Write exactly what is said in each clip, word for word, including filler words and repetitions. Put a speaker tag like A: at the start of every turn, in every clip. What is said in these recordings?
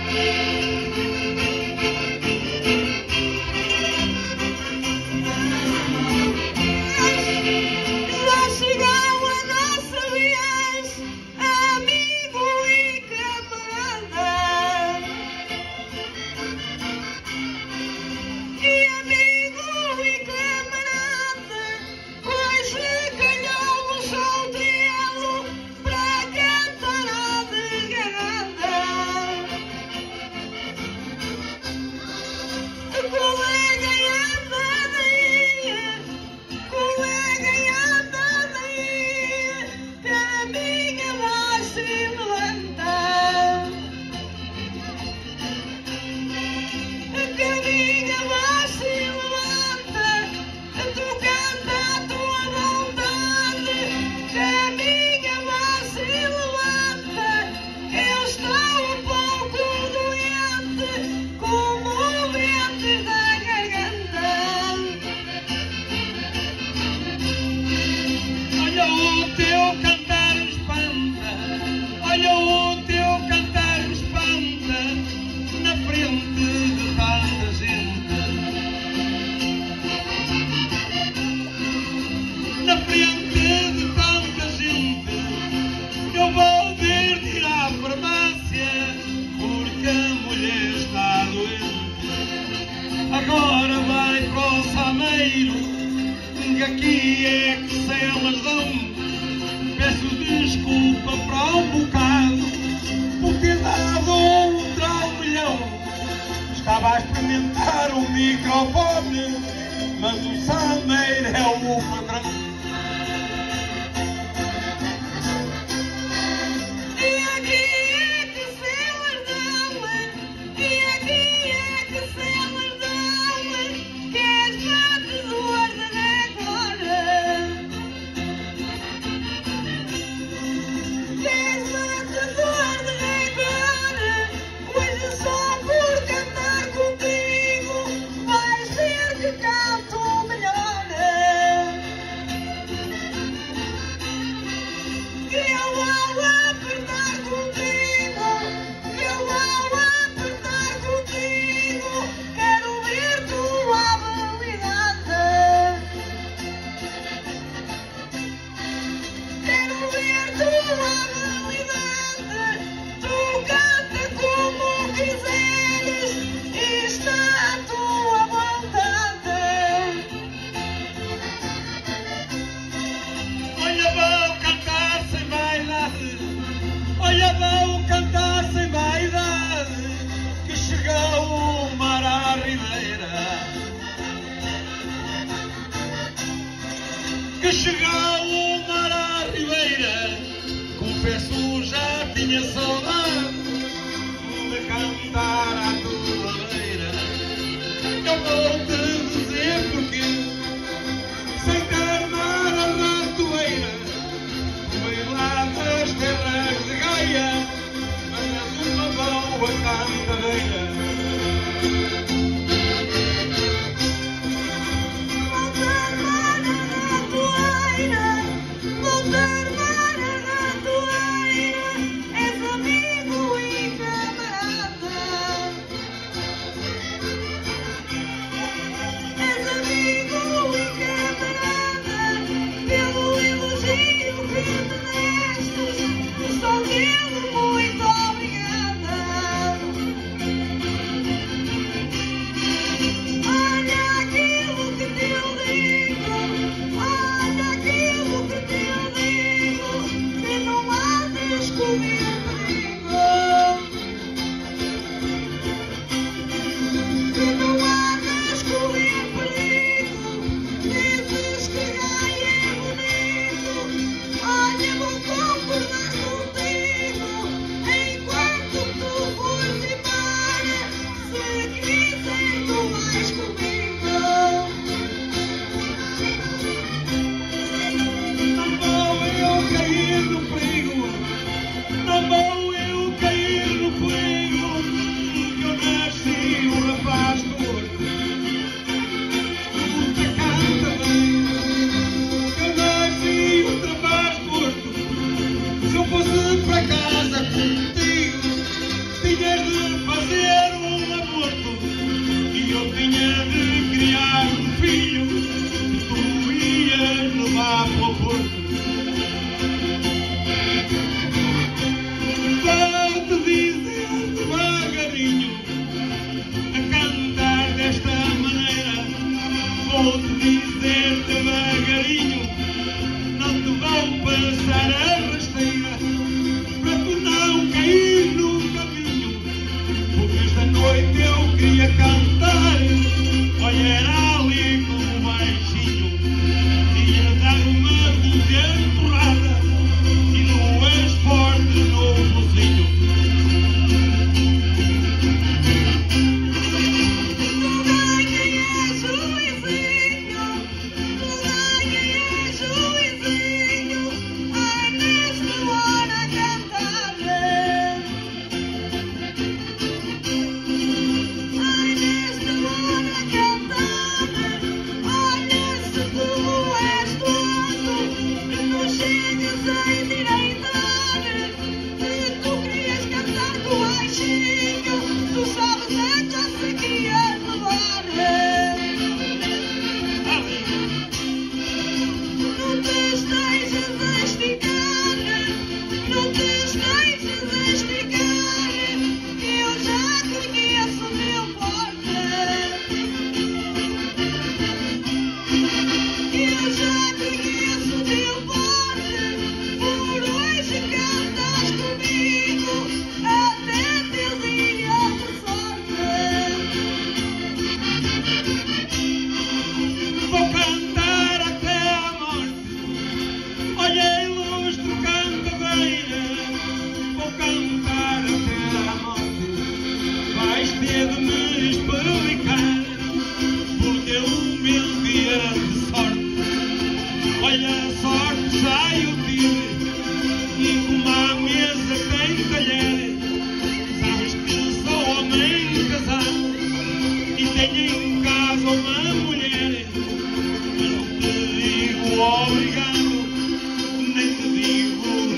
A: Agora vai para o Sameiro, que aqui é que se elas dão. Peço desculpa para um bocado por ter dado um trau-milhão. Estava a experimentar o microfone, mas o Sameiro é o patrão. Olha, vão cantar sem vaidade, que chegou o mar à ribeira, que chegou o mar à ribeira. Confesso, já tinha saudade de cantar à tua beira. Eu vou te dizer porquê, sem ter nada na toeira, veio lá das terras de Gaia, mas uma boa cantadeira. Se eu fosse para casa contigo, tinhas de fazer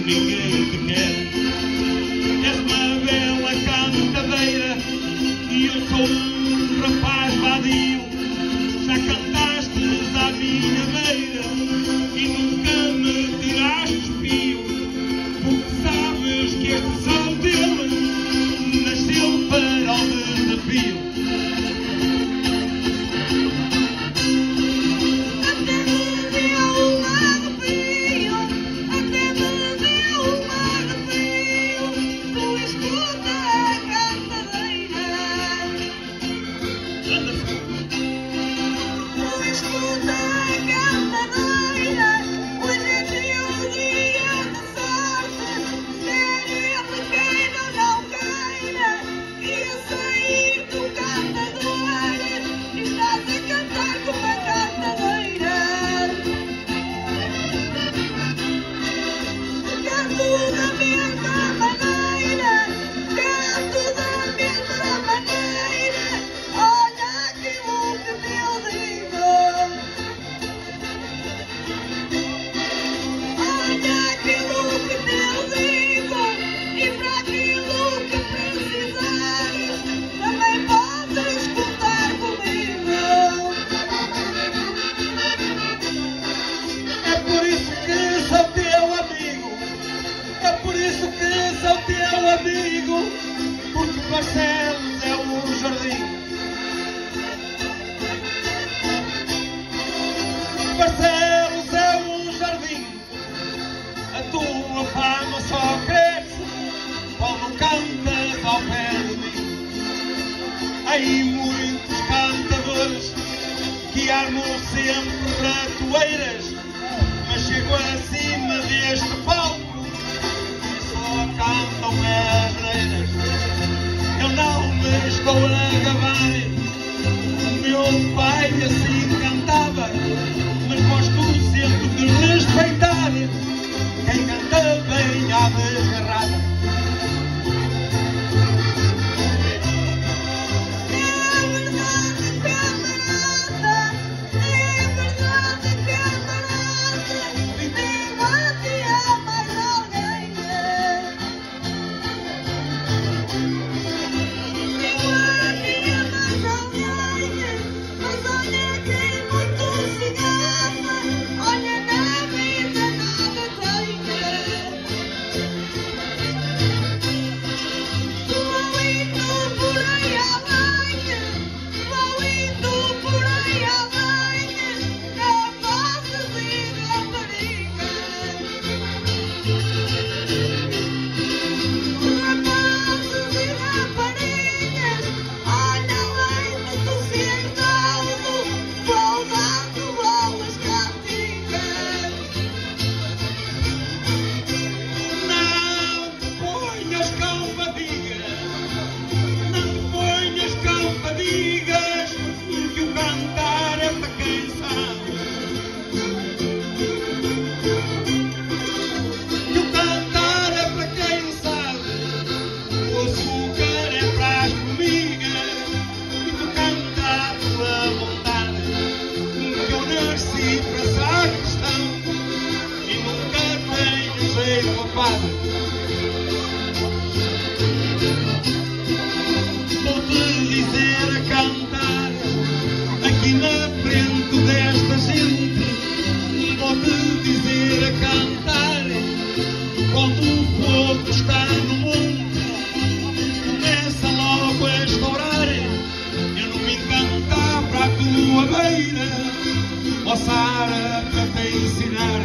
A: ninguém te quer. És uma bela cantadeira e eu sou um rapaz vadio. Já cantaste à minha beira e nunca me tiraste fio, porque sabes que este são dele nasceu para o desafio. Amigo, porque Barcelos é o jardim. Barcelos é um jardim. A tua fama só cresce quando cantas ao pé de mim. Há aí muitos cantadores que armam sempre ratoeiras, mas chego acima deste palco cantam asneiras. Eu não me estou a gabar, o meu pai assim cantava, mas gosto sempre de respeitar quem canta bem à desgarrada. Vou-te dizer a cantar aqui na frente desta gente. Vou-te dizer a cantar quando o povo está no mundo, começa logo a estourar. Eu não me encantava à tua beira, ó Sara, para te ensinar.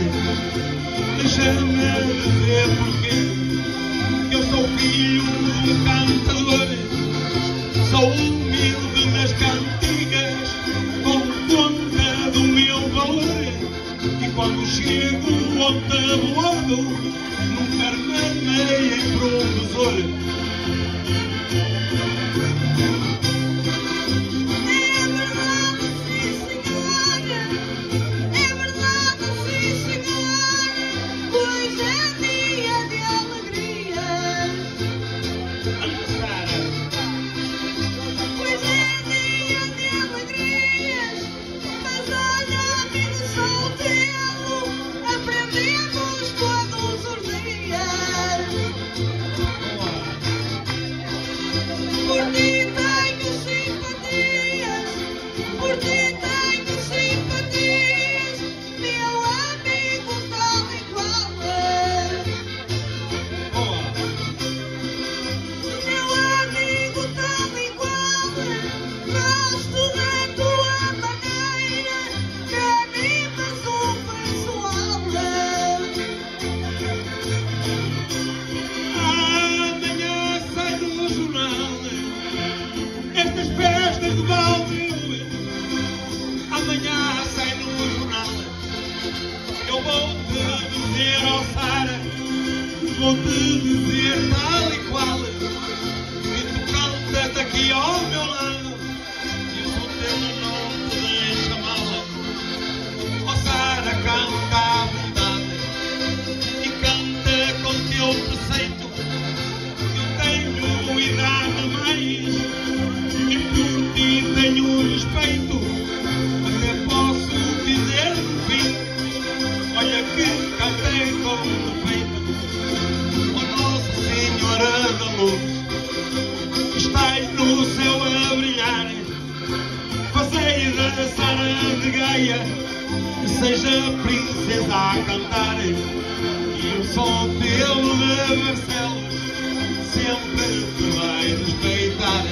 A: Deixa-me dizer porquê, que eu sou filho de um cantador. Sou humilde nas cantigas, com conta do meu valor. E quando chego ao tabuado, nunca armei em professor.
B: Aprendemos todos os dias.
A: vou-te dizer tal e qual, e tu cantas aqui ao meu lado, e o som teu não te deixa mal. Ó Sara, canta à vontade, e canta com teu preceito. Eu tenho idade mais, e por ti tenho respeito. Até posso dizer no fim, olha que cantei com defeito. Ó Nossa Senhora da Luz, que estais no céu a brilhar, fazei da Sara de Gaia que seja princesa a cantar, e o som teu de Barcelos sempre te vai respeitar.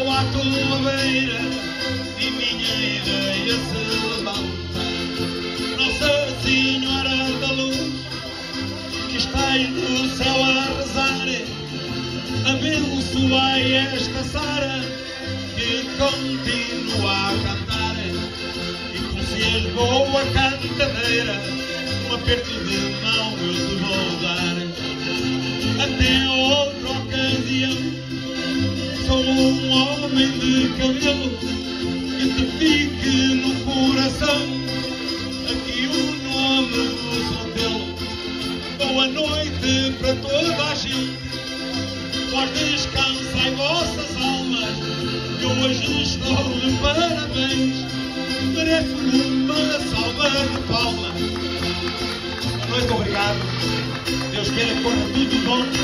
A: tua beira e minha ideia se levanta. estrelas do céu a rezar, abençoai esta Sara que continua a cantar, e por seres boa cantadeira, um aperto de mão eu te vou dar. Até outra ocasião, sou um homem de cabelo que te fique no coração aqui o nome do solteiro. Boa noite para toda a gente, vós descansai vossas almas, eu hoje estou de parabéns, mereço uma salva de palmas. Boa noite, obrigado, Deus queira que corra tudo bom.